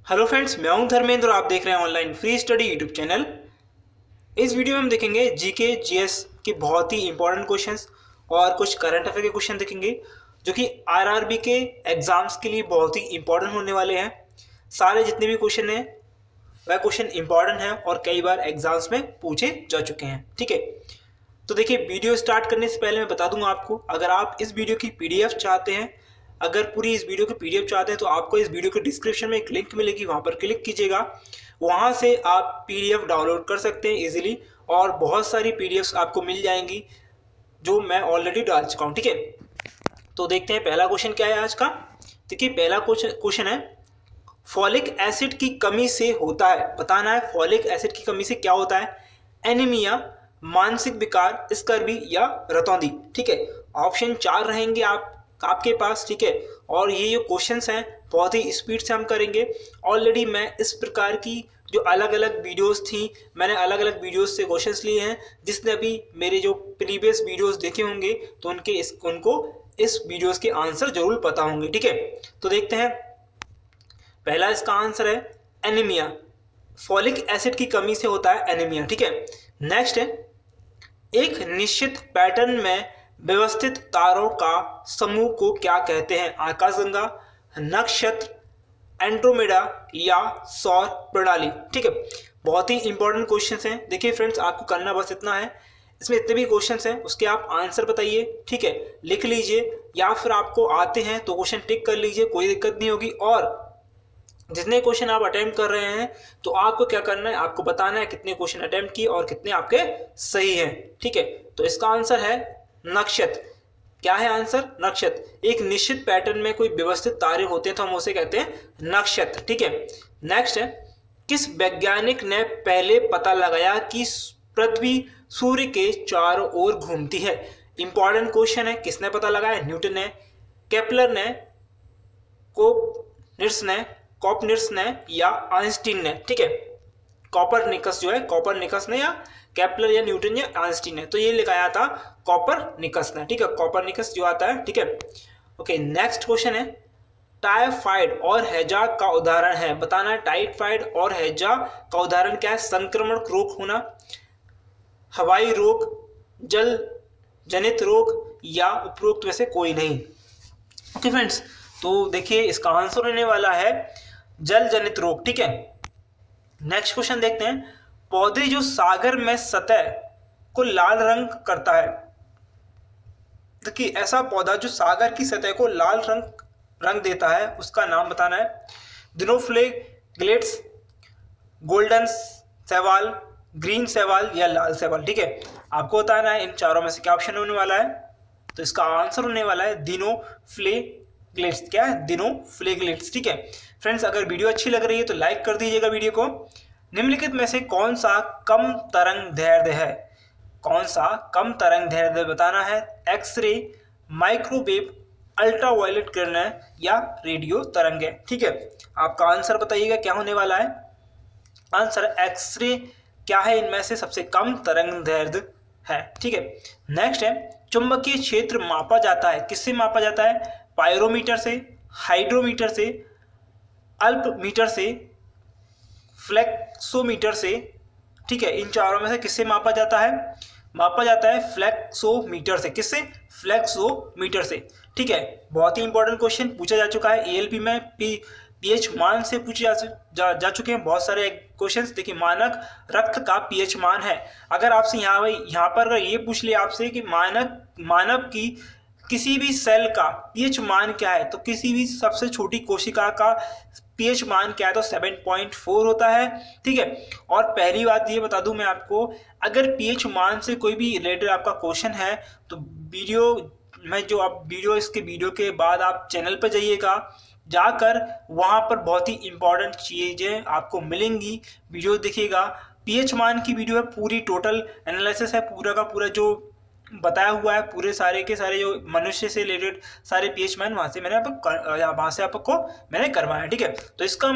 Hello friends, मैं हूं धर्मेंद्र और आप देख रहे हैं online free study YouTube channel. इस वीडियो में हम देखेंगे जीके जीएस के बहुत ही इंपॉर्टेंट क्वेश्चंस और कुछ करंट अफेयर के क्वेश्चन देखेंगे जो कि आरआरबी के एग्जाम्स के लिए बहुत ही इंपॉर्टेंट होने वाले हैं। सारे जितने भी क्वेश्चन हैं वह क्वेश्चन इंपॉर्टेंट हैं और कई बार एग्जाम्स में पूछे जा चुके हैं। ठीक है, तो देखिए, वीडियो स्टार्ट करने से पहले मैं बता दूंगा आपको, अगर आप इस वीडियो की पीडीएफ चाहते हैं, अगर पूरी इस वीडियो की पीडीएफ चाहते हैं तो आपको इस वीडियो के डिस्क्रिप्शन में एक लिंक मिलेगी, वहां पर क्लिक कीजिएगा। वहां से आप पीडीएफ डाउनलोड कर सकते हैं इजीली और बहुत सारी पीडीएफ्स आपको मिल जाएंगी जो मैं ऑलरेडी डाल चुका हूं। ठीक है, तो देखते हैं पहला क्वेश्चन क्या है आज का। देखिए, पहला क्वेश्चन है, फॉलिक एसिड की कमी से होता है, बताना है फॉलिक एसिड की कमी से क्या होता है। एनीमिया, मानसिक विकार, स्कर्वी या रतौंधी। ठीक है, ऑप्शन 4 रहेंगे आपके पास। ठीक है, और ये जो क्वेश्चंस हैं बहुत ही स्पीड से हम करेंगे। ऑलरेडी मैं इस प्रकार की जो अलग अलग वीडियोस थी, मैंने अलग अलग वीडियोस से क्वेश्चंस लिए हैं। जिसने अभी मेरे जो प्रीवियस वीडियोस देखे होंगे तो उनको इस वीडियोस के आंसर जरूर पता होंगे। ठीक है, तो देखते हैं, पहला इसका आंसर है एनीमिया, फॉलिक एसिड की कमी से होता है एनीमिया। ठीक है, नेक्स्ट है, एक निश्चित पैटर्न में व्यवस्थित तारों का समूह को क्या कहते हैं। आकाशगंगा, नक्षत्र, एंड्रोमेडा या सौर प्रणाली। ठीक है, बहुत ही इंपॉर्टेंट क्वेश्चंस हैं। देखिए फ्रेंड्स, आपको करना बस इतना है, इसमें इतने भी क्वेश्चंस हैं उसके आप आंसर बताइए। ठीक है, लिख लीजिए या फिर आपको आते हैं तो क्वेश्चन टिक कर लीजिए, कोई दिक्कत नहीं होगी। और जितने क्वेश्चन आप अटेम्प्ट कर रहे हैं तो आपको क्या करना है, आपको बताना है कितने क्वेश्चन अटेम्प्ट किए और कितने आपके सही हैं। ठीक है, तो इसका आंसर है नक्षत्र। क्या है आंसर? नक्षत्र। एक निश्चित पैटर्न में कोई व्यवस्थित तारे होते हैं तो हम उसे कहते हैं नक्षत्र। ठीक है, नेक्स्ट है, किस वैज्ञानिक ने पहले पता लगाया कि पृथ्वी सूर्य के चारों ओर घूमती है। इंपॉर्टेंट क्वेश्चन है, किसने पता लगाया? न्यूटन ने, केपलर ने, कॉपरनिकस ने या आइंस्टीन ने। ठीक है, कॉपरनिकस ने या केपलर या न्यूटन या आइंस्टीन ने, तो ये लगाया था कॉपरनिकस ने। ठीक है, कॉपरनिकस जो आता है। ठीक है, ओके, नेक्स्ट क्वेश्चन है, टाइफाइड और हैजा का उदाहरण है, बताना है टाइफाइड और हैजा का उदाहरण क्या है। संक्रमण रोग होना, हवाई रोग, जल जनित रोग या उपरोक्त में से कोई नहीं। ओके फ्रेंड्स, तो देखिए इसका आंसर होने वाला है जल जनित रोग। ठीक है, नेक्स्ट क्वेश्चन देखते हैं, पौधे जो सागर में सतह को लाल रंग करता है। देखिए, ऐसा पौधा जो सागर की सतह को लाल रंग देता है उसका नाम बताना है। दिनोफ्लेगेलेट्स, गोल्डन शैवाल, ग्रीन शैवाल या लाल शैवाल। ठीक है, आपको बताना है इन चारों में से क्या ऑप्शन होने वाला है। तो इसका आंसर होने वाला है दिनोफ्लेगेलेट्स। क्या है? दिनोफ्लेगेलेट्स। ठीक है फ्रेंड्स, अगर वीडियो अच्छी लग रही है तो लाइक कर दीजिएगा वीडियो को। निम्नलिखित में से कौन सा कम तरंग दैर्ध्य है? कौन सा कम तरंग दैर्ध्य बताना है। एक्सरे, माइक्रोवेव, अल्ट्रावायलेट किरणें या रेडियो तरंगें। ठीक है, आपका आंसर बताइएगा क्या होने वाला है। आंसर एक्सरे क्या है, इनमें से सबसे कम तरंग दैर्ध्य है। ठीक है, नेक्स्ट है, चुंबकीय क्षेत्र मापा जाता है, किससे मापा जाता है? पायरोमीटर से, हाइड्रोमीटर से, अल्पमीटर से, फ्लेक्सोमीटर से। ठीक है, इन चारों में से किससे मापा जाता है? मापा जाता है फ्लेक्सोमीटर से। किससे? फ्लेक्सोमीटर से। ठीक है, बहुत ही इंपॉर्टेंट क्वेश्चन पूछा जा चुका है एएलपी में, पीएच मान से पूछे जा चुके हैं बहुत सारे क्वेश्चंस। देखिए, मानक रक्त का पीएच मान है। अगर आपसे यहाँ पर अगर ये पूछ लिया आपसे कि मानव की किसी भी सेल का पीएच मान क्या है, तो किसी भी सबसे छोटी कोशिका का पीएच मान क्या है, तो 7.4 होता है। ठीक है, और पहली बात ये बता दूं मैं आपको, अगर पीएच मान से कोई भी रिलेटेड आपका क्वेश्चन है तो इसके वीडियो के बाद आप चैनल पर जाइएगा, जाकर वहां पर बहुत ही इंपॉर्टेंट चीजें आपको मिलेंगी। वीडियो देखिएगा, पीएच मान की वीडियो है, पूरी टोटल एनालिसिस है, पूरा का पूरा जो बताया हुआ है, पूरे सारे के सारे जो मनुष्य से रिलेटेड सारे पीएच मान वहां से आपको मैंने करवाया। ठीक है, तो इसका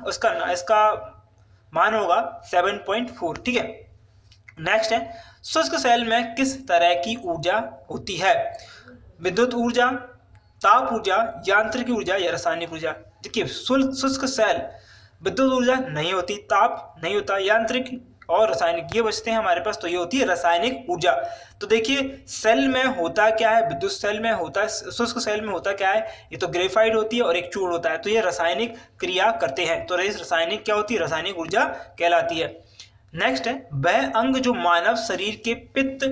मान होगा 7.4। ठीक है, नेक्स्ट है, शुष्क सेल में किस तरह की ऊर्जा होती है? विद्युत ऊर्जा, ताप ऊर्जा, यांत्रिक ऊर्जा या रासायनिक ऊर्जा। देखिए, शुष्क सेल विद्युत ऊर्जा नहीं होती, ताप नहीं होता, यांत्रिक और रासायनिक ये बचते हैं हमारे पास, तो ये होती है रासायनिक ऊर्जा। तो देखिए सेल में होता क्या है, विद्युत सेल में होता है, शुष्क सेल में होता क्या है, ये तो ग्रेफाइट होती है और एक चूर्ण होता है, तो ये रासायनिक क्रिया करते हैं, तो रासायनिक क्या होती है, रासायनिक ऊर्जा कहलाती है। नेक्स्ट है वह अंग जो मानव शरीर के पित्त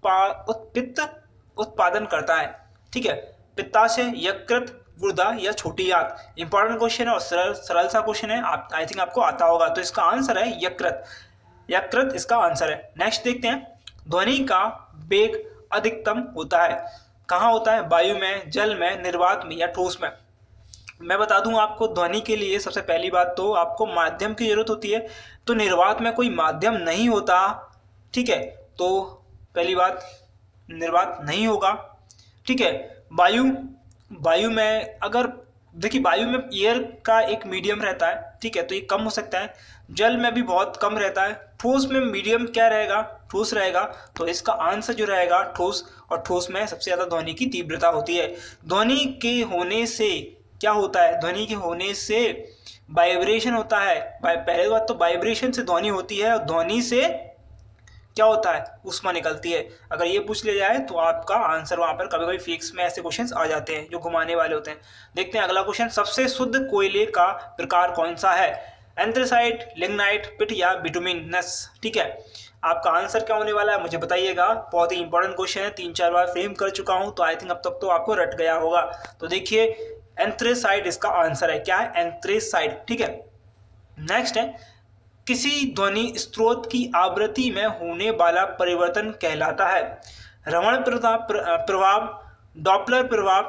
उत्पादन करता है, ठीक है, पित्ताशय, यकृत, गुर्दा या छोटी आंत। इंपॉर्टेंट क्वेश्चन है और सरल सा क्वेश्चन है, आप आई थिंक आपको आता होगा, तो इसका आंसर है यकृत, यकृत इसका आंसर है। नेक्स्ट देखते हैं ध्वनि का वेग अधिकतम होता है, कहाँ होता है, वायु में, जल में, निर्वात में या ठोस में। मैं बता दूं आपको ध्वनि के लिए सबसे पहली बात तो आपको माध्यम की जरूरत होती है, तो निर्वात में कोई माध्यम नहीं होता, ठीक है, तो पहली बात निर्वात नहीं होगा, ठीक है। वायु में अगर देखिए वायु में एयर का एक मीडियम रहता है, ठीक है, तो ये कम हो सकता है, जल में भी बहुत कम रहता है, ठोस में मीडियम क्या रहेगा, ठोस रहेगा, तो इसका आंसर जो रहेगा ठोस, और ठोस में सबसे ज़्यादा ध्वनि की तीव्रता होती है। ध्वनि के होने से क्या होता है, ध्वनि के होने से वाइब्रेशन होता है, पहले बात तो वाइब्रेशन से ध्वनि होती है, और ध्वनि से क्या होता है, ऊष्मा निकलती है। अगर ये पूछ लिया जाए तो आपका आंसर वहां पर कभी कभी फिक्स में ऐसे क्वेश्चंस आ जाते हैं जो घुमाने वाले होते हैं। देखते हैं अगला क्वेश्चन, सबसे शुद्ध कोयले का प्रकार कौन सा है, एंथ्रेसाइट, लिग्नाइट, पिट या बिटुमिनस, ठीक है। आपका आंसर क्या होने वाला है मुझे बताइएगा, बहुत ही इंपॉर्टेंट क्वेश्चन है, 3-4 बार फ्रेम कर चुका हूं, तो आई थिंक अब तक तो आपको रट गया होगा। तो देखिए एंथ्रेसाइट इसका आंसर है, क्या है, एंथ्रेसाइट, ठीक है। नेक्स्ट है किसी ध्वनि स्रोत की आवृत्ति में होने वाला परिवर्तन कहलाता है, रमण प्रभाव, डॉपलर प्रभाव,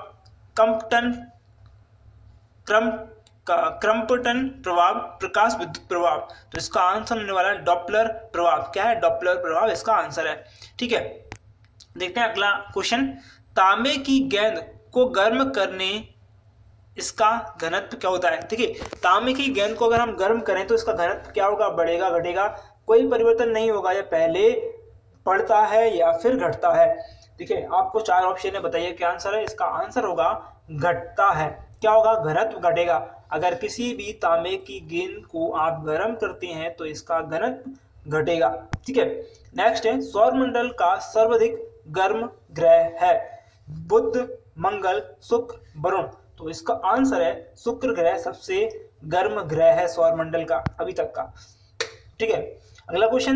क्रम्पटन प्रभाव, प्रकाश विद्युत प्रभाव। तो इसका आंसर होने वाला है डॉपलर प्रभाव, क्या है, डॉपलर प्रभाव इसका आंसर है, ठीक है। देखते हैं अगला क्वेश्चन, तांबे की गेंद को गर्म करने इसका घनत्व क्या होता है। देखिए तांबे की गेंद को अगर हम गर्म करें तो इसका घनत्व क्या होगा, बढ़ेगा घटेगा, कोई परिवर्तन नहीं होगा, या पहले बढ़ता है या फिर घटता है। देखिए आपको 4 ऑप्शन है, बताइए क्या आंसर है, इसका आंसर होगा घटता है, क्या होगा, घनत्व घटेगा। अगर किसी भी तांबे की गेंद को आप गर्म करते हैं तो इसका घनत्व घटेगा, ठीक है। नेक्स्ट है सौरमंडल का सर्वाधिक गर्म ग्रह है, बुध, मंगल, शुक्र, वरुण। तो इसका आंसर है शुक्र ग्रह सबसे गर्म ग्रह है सौरमंडल का अभी तक का, ठीक है। अगला क्वेश्चन,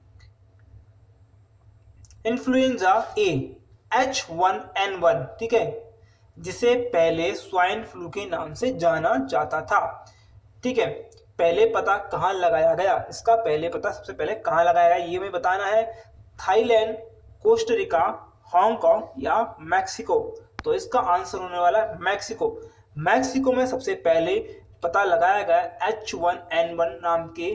इन्फ्लुएंजा ए H1N1, ठीक है, जिसे पहले स्वाइन फ्लू के नाम से जाना जाता था, ठीक है, पहले पता कहाँ लगाया गया, इसका पहले पता सबसे पहले कहाँ लगाया गया ये हमें बताना है, थाईलैंड, कोस्टारिका, हांगकांग या मैक्सिको। तो इसका आंसर होने वाला है मैक्सिको। मैक्सिको में सबसे पहले पता लगाया गया H1N1 नाम के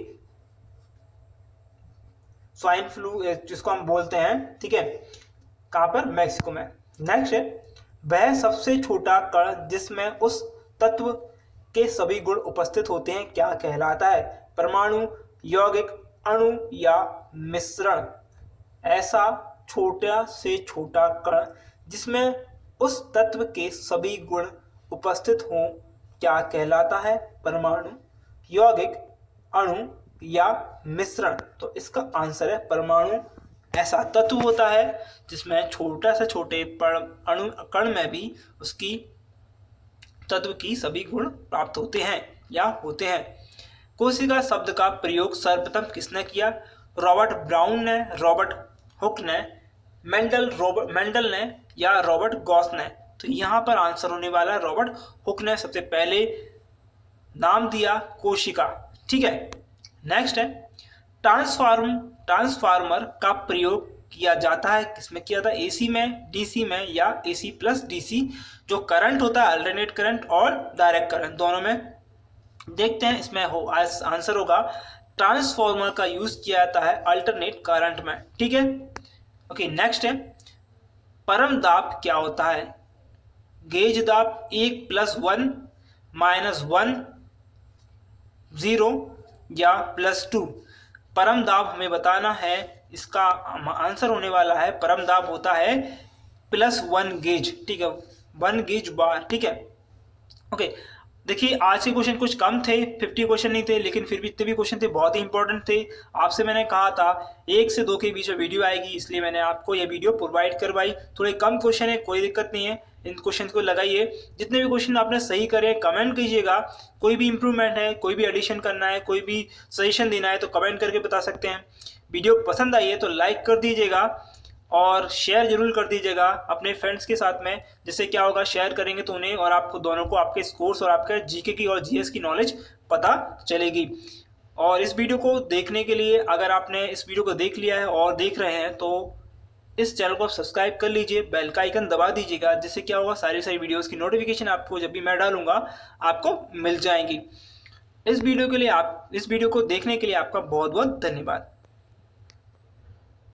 स्वाइन फ्लू जिसको हम बोलते हैं, ठीक है, कहां पर, मैक्सिको में। नेक्स्ट है वह सबसे छोटा कण जिसमें उस तत्व के सभी गुण उपस्थित होते हैं क्या कहलाता है, परमाणु, यौगिक, अणु या मिश्रण। ऐसा छोटा से छोटा कण जिसमें उस तत्व के सभी गुण उपस्थित हों क्या कहलाता है, परमाणु, यौगिक, अणु या मिश्रण। तो इसका आंसर है परमाणु। ऐसा तत्व होता है जिसमें छोटा से छोटे अणु कण में भी उसकी तत्व की सभी गुण प्राप्त होते हैं या होते हैं। कोशिका शब्द का प्रयोग सर्वप्रथम किसने किया, रॉबर्ट ब्राउन ने, रॉबर्ट हुक ने, मेंडल ने या रॉबर्ट गॉस ने। तो यहाँ पर आंसर होने वाला है रॉबर्ट हुक ने सबसे पहले नाम दिया कोशिका, ठीक है। नेक्स्ट है ट्रांसफार्मर का प्रयोग किया जाता है किसमें किया था, एसी में, डीसी में या एसी प्लस डीसी। जो करंट होता है अल्टरनेट करंट और डायरेक्ट करंट दोनों में। देखते हैं इसमें आंसर होगा ट्रांसफार्मर का यूज किया जाता है अल्टरनेट करंट में, ठीक है। ओके नेक्स्ट है परम दाब क्या होता है, गेज दाब 1+1 -1 0 या +2। परम दाब हमें बताना है, इसका आंसर होने वाला है परम दाब होता है +1 गेज, ठीक है, 1 गेज बार, ठीक है। ओके देखिए आज के क्वेश्चन कुछ कम थे, 50 क्वेश्चन नहीं थे, लेकिन फिर भी इतने भी क्वेश्चन थे, बहुत ही इंपॉर्टेंट थे। आपसे मैंने कहा था 1 से 2 के बीच में वीडियो आएगी, इसलिए मैंने आपको ये वीडियो प्रोवाइड करवाई। थोड़े कम क्वेश्चन है, कोई दिक्कत नहीं है, इन क्वेश्चन को लगाइए। जितने भी क्वेश्चन आपने सही करे कमेंट कीजिएगा। कोई भी इंप्रूवमेंट है, कोई भी एडिशन करना है, कोई भी सजेशन देना है तो कमेंट करके बता सकते हैं। वीडियो पसंद आई है तो लाइक कर दीजिएगा और शेयर जरूर कर दीजिएगा अपने फ्रेंड्स के साथ में। जिससे क्या होगा, शेयर करेंगे तो उन्हें और आपको दोनों को आपके स्कोर्स और आपके जीके की और जीएस की नॉलेज पता चलेगी। और इस वीडियो को देखने के लिए, अगर आपने इस वीडियो को देख लिया है और देख रहे हैं तो इस चैनल को आप सब्सक्राइब कर लीजिए, बेल का आइकन दबा दीजिएगा। जिससे क्या होगा, सारी वीडियोस की नोटिफिकेशन आपको जब भी मैं डालूंगा आपको मिल जाएंगी। इस वीडियो को देखने के लिए आपका बहुत बहुत धन्यवाद।